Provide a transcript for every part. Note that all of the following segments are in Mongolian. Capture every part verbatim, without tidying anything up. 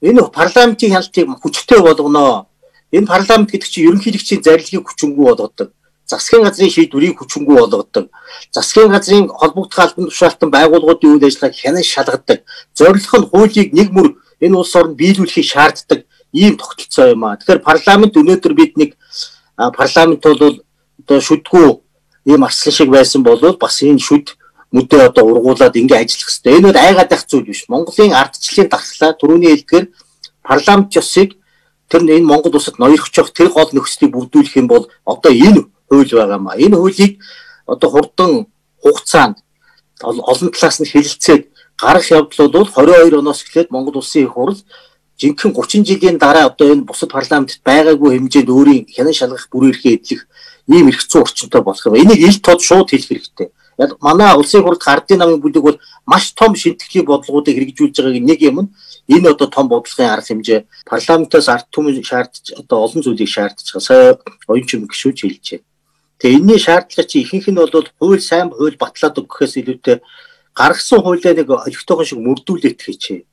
Энэ парламентын хяналтыг хүчтэй болгоно. Энэ парламент гэдэг чинь ерөнхийлөгчийн зарилыг хүчингүй болгодог. Засгийн газрын шийдвэрийг хүчингүй болгодог. Засгийн газрын холбогдох албан тушаалтан байгууллагуудын үйл ажиллагааг хянан шалгадаг. Зорилго нь хуулийг нэг мөр энэ улс орнд биелүүлэхийг шаарддаг ийм тогтолцоо юм аа. Тэгэхээр парламент өнөөдөр бид нэг парламент бол одоо шүдгүү ийм арслан шиг байсан бол бас энэ шүд мүдээ одоо ургуулад ингэ ажиллах хэрэгтэй. Энэ бол айгаад байх зүйл биш. Монголын ардчлалын дархлаа түрүүний хэлдгээр парламент ёсыг тэр энэ Монгол улсад ноёрхож тэр гол нөхцөлийг бүрдүүлэх юм бол одоо энэ хууль байгаа маа. Энэ хуулийг одоо хурдан хугацаанд олон талаас нь хэлэлцээд гарах явдал бол двадцать two оноос эхлээд Монгол улсын их хурл жинхэнэ thirty жилийн дараа одоо энэ бусад парламентд байгаагүй хэмжээнд өөрийн хянан шалгах бүр эрхээ эдлэх ийм эрх зүйн орчинтой болох юм. Энийг ил тод шууд хэлэх хэрэгтэй. Яг манай улсын хурлд гардын намын бүлэг бол маш том шинтгэлийн бодлогуудыг хэрэгжүүлж байгааг нэг юм нь энэ одоо том бодлогын арга хэмжээ парламентаас ард түмэн шаардж одоо олон зүйлийг шаардж байгаа. Сая оюун чим гişүүж хэлжээ. Тэгээ энэний шаардлага чи ихэнх нь бол хууль сайн хууль батлаад өгөхөөс илүүтэй гаргасан хуулиа нэг олигтойхон шиг мөрдүүлээд хийчээ.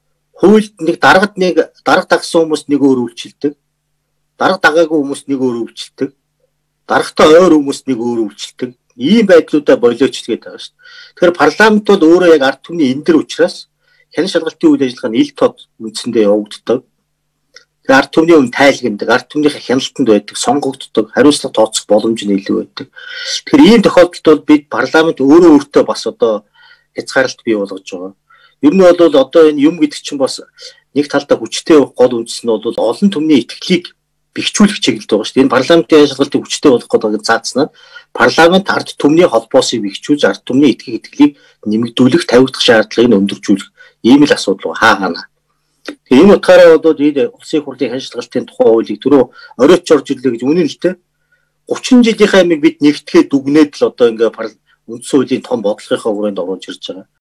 Хуульд нэг дарагт нэг дарга дагсан хүмүүс нэг өөр үйлчилдэг. Дарга дагаагүй хүмүүс нэг өөр үйлчилдэг. Даргатай ойр хүмүүс нэг өөр үйлчилдэг. Ийм байдлуудаа болооч гэдэг байгаа шүү дээ. Тэгэхээр парламент бол өөрөө яг ард түмний эндэр учраас хянан шалгалтын үйл ажиллагаа нь ил тод үндсэндээ явагддаг. Тэгэхээр ард түмний өмнө тайлгнадаг, ард түмнийхээ хяналтанд байдаг, сонгогддог, хариуцлага тооцох боломж нь илүү байдаг. Тэгэхээр ийм тохиолдолд бол бид парламент өөрөө өөртөө бас одоо хязгаарлалт бий болгож байгаа. Ер нь бол одоо энэ юм гэдэг чинь бас нэг талдаа хүчтэй гол үндэс нь бол олон түмний итгэлийг бэхжүүлэх чиглэлд байгаа шүү дээ. Энэ парламентын ажиллагаалтыг хүчтэй болгох гэдэг заацнаа парламент ард түмний холбоосыг бэхжүүлж ард түмний итгэх итгэлийг нэмэгдүүлэх, тавигдах шаардлагыг өндөрлжүүлэх ийм л асуудал хаа хана. Тэгээ энэ утгаараа бол энэ улсын хурлын хяналтын тухай хуулийг түрүү оройтч орж ирлээ гэж үнэн л дээ. thirty жилийнхаа амиг бид нэгтгэхэд дүгнээд л одоо ингээ үндсэн хуулийн том бодлогынхаа хүрээнд оруулж ирж байгаа.